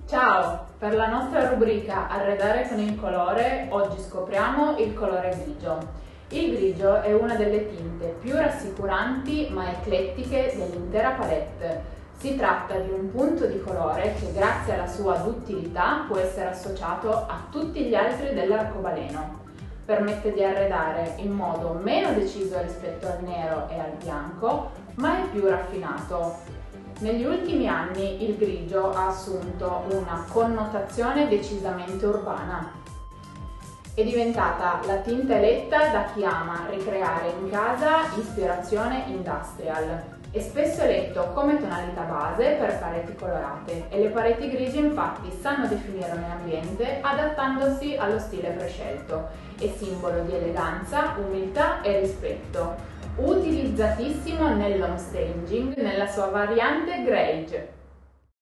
Ciao! Per la nostra rubrica Arredare con il colore, oggi scopriamo il colore grigio. Il grigio è una delle tinte più rassicuranti ma eclettiche dell'intera palette. Si tratta di un punto di colore che grazie alla sua duttilità può essere associato a tutti gli altri dell'arcobaleno. Permette di arredare in modo meno deciso rispetto al nero e al bianco, ma è più raffinato. Negli ultimi anni il grigio ha assunto una connotazione decisamente urbana. È diventata la tinta eletta da chi ama ricreare in casa ispirazione industrial. È spesso eletto come tonalità base per pareti colorate e le pareti grigie infatti sanno definire un ambiente adattandosi allo stile prescelto. È simbolo di eleganza, umiltà e rispetto. Utilizzatissimo nell'home staging nella sua variante Grage.